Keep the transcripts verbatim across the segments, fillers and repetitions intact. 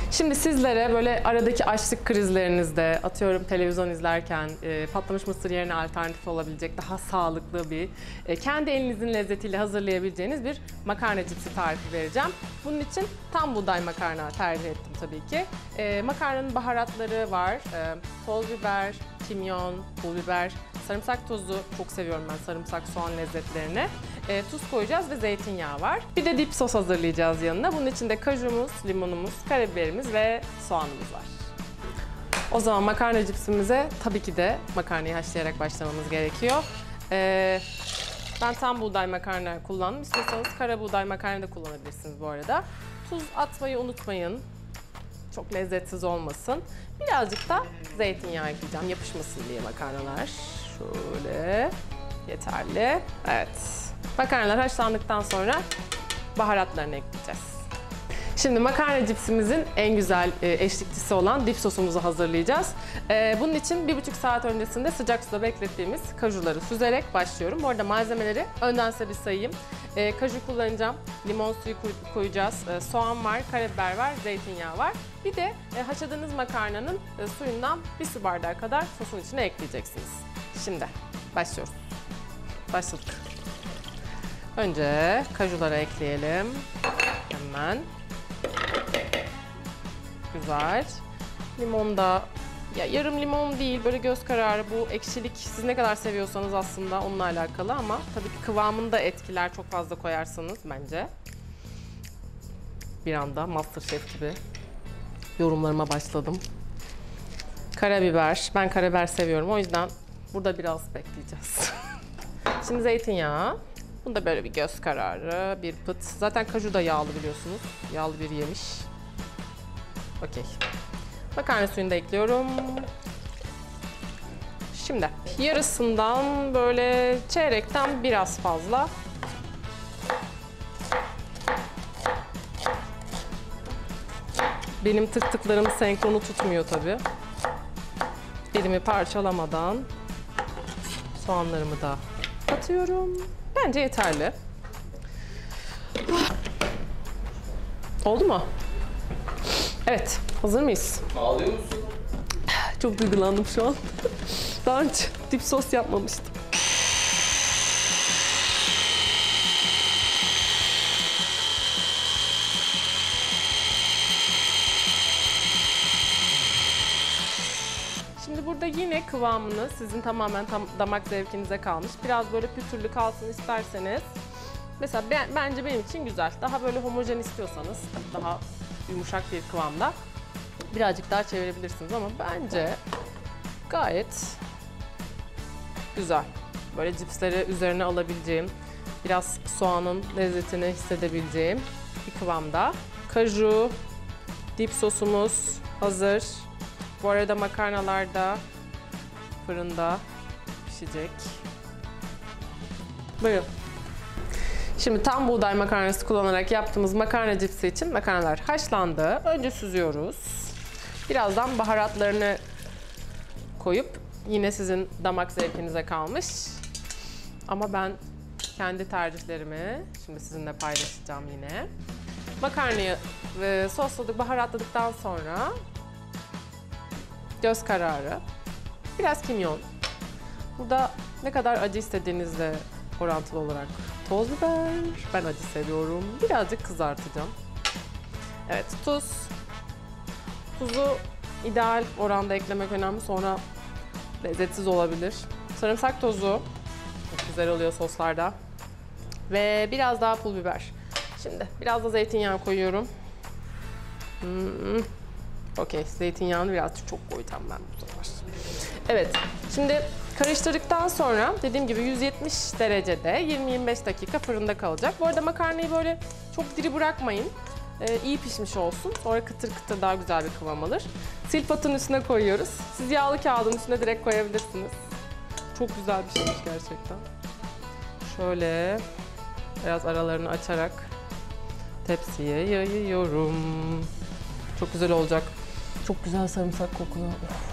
Şimdi sizlere böyle aradaki açlık krizlerinizde, atıyorum televizyon izlerken e, patlamış mısır yerine alternatif olabilecek daha sağlıklı bir, e, kendi elinizin lezzetiyle hazırlayabileceğiniz bir makarna cipsi tarifi vereceğim. Bunun için tam buğday makarna tercih ettim tabii ki. E, makarnanın baharatları var, e, toz biber, kimyon, pul biber, sarımsak tozu, çok seviyorum ben sarımsak soğan lezzetlerini. E, tuz koyacağız ve zeytinyağı var. Bir de dip sos hazırlayacağız yanına. Bunun içinde kajumuz, limonumuz, karabiberimiz ve soğanımız var. O zaman makarna cipsimize tabii ki de makarnayı haşlayarak başlamamız gerekiyor. E, ben tam buğday makarna kullandım. İstiyorsanız kara buğday makarna da kullanabilirsiniz bu arada. Tuz atmayı unutmayın. Çok lezzetsiz olmasın. Birazcık da zeytinyağı ekleyeceğim yapışmasın diye makarnalar. Şöyle yeterli. Evet. Makarnalar haşlandıktan sonra baharatlarını ekleyeceğiz. Şimdi makarna cipsimizin en güzel eşlikçisi olan dip sosumuzu hazırlayacağız. Bunun için bir buçuk saat öncesinde sıcak suda beklettiğimiz kajuları süzerek başlıyorum. Bu arada malzemeleri önden size bir sayayım. Kaju kullanacağım, limon suyu koyacağız, soğan var, karabiber var, zeytinyağı var. Bir de haşladığınız makarnanın suyundan bir su bardağı kadar sosun içine ekleyeceksiniz. Şimdi başlıyoruz. Başladık. Önce kajuları ekleyelim. Hemen. Güzel. Limon da, ya yarım limon değil, böyle göz kararı, bu ekşilik siz ne kadar seviyorsanız aslında onunla alakalı ama tabii ki kıvamını da etkiler çok fazla koyarsanız bence. Bir anda MasterChef gibi yorumlarıma başladım. Karabiber, ben karabiber seviyorum o yüzden burada biraz bekleyeceğiz. Şimdi zeytinyağı. Bunu da böyle bir göz kararı, bir pıt. Zaten kaju da yağlı biliyorsunuz. Yağlı bir yemiş. Okey. Makarna suyunu da ekliyorum. Şimdi yarısından böyle çeyrekten biraz fazla. Benim tık tıklarım senkronu tutmuyor tabii. Elimi parçalamadan soğanlarımı da atıyorum. Bence yeterli. Oldu mu? Evet, hazır mıyız? Ağlıyor musun? Çok duygulandım şu an. Daha önce dip sos yapmamıştım. Şimdi burada yine kıvamını sizin tamamen tam damak zevkinize kalmış. Biraz böyle pütürlü kalsın isterseniz. Mesela ben, bence benim için güzel. Daha böyle homojen istiyorsanız daha yumuşak bir kıvamda birazcık daha çevirebilirsiniz ama bence gayet güzel. Böyle cipsleri üzerine alabileceğim, biraz soğanın lezzetini hissedebileceğim bir kıvamda. Kaju, dip sosumuz hazır. Bu arada makarnalar da fırında pişecek. Buyurun. Şimdi tam buğday makarnası kullanarak yaptığımız makarna cipsi için makarnalar haşlandı. Önce süzüyoruz. Birazdan baharatlarını koyup yine sizin damak zevkinize kalmış. Ama ben kendi tercihlerimi şimdi sizinle paylaşacağım yine. Makarnayı sosladık, baharatladıktan sonra göz kararı, biraz kimyon. Burada ne kadar acı istediğinizle orantılı olarak toz biber, ben acı seviyorum. Birazcık kızartacağım. Evet, tuz. Tuzu ideal oranda eklemek önemli, sonra lezzetsiz olabilir. Sarımsak tozu, çok güzel oluyor soslarda. Ve biraz daha pul biber. Şimdi biraz da zeytinyağı koyuyorum. Hmm. Okey, zeytinyağını birazcık çok koyacağım ben bu sefer. Evet, şimdi karıştırdıktan sonra dediğim gibi yüz yetmiş derecede yirmi yirmi beş dakika fırında kalacak. Bu arada makarnayı böyle çok diri bırakmayın. Ee, iyi pişmiş olsun. Sonra kıtır kıtır daha güzel bir kıvam alır. Silpatın üstüne koyuyoruz. Siz yağlı kağıdın üstüne direkt koyabilirsiniz. Çok güzel pişmiş gerçekten. Şöyle biraz aralarını açarak tepsiye yayıyorum. Çok güzel olacak. Çok güzel sarımsak kokuyor.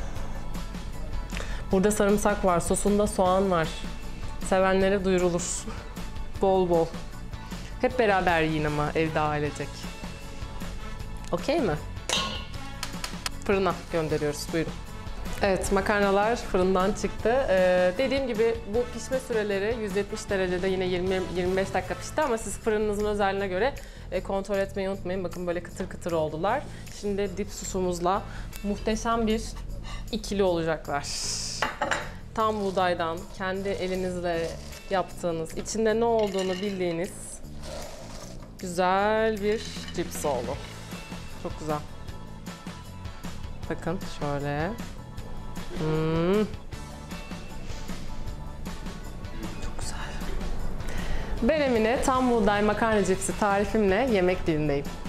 Burada sarımsak var, sosunda soğan var. Sevenlere duyurulur. Bol bol. Hep beraber yiyin ama evde ailecek. Okey mi? fırına gönderiyoruz. Buyurun. Evet, makarnalar fırından çıktı. Ee, dediğim gibi bu pişme süreleri yüz yetmiş derecede yine yirmi yirmi beş dakika pişti ama siz fırınınızın özelliğine göre e, kontrol etmeyi unutmayın. Bakın böyle kıtır kıtır oldular. Şimdi dip sosumuzla muhteşem bir ikili olacaklar. Tam buğdaydan kendi elinizle yaptığınız, içinde ne olduğunu bildiğiniz güzel bir cips oldu. Çok güzel. Bakın şöyle. Hmm. Çok güzel. Ben Emine, tam buğday makarna cipsi tarifimle yemek dilindeyim.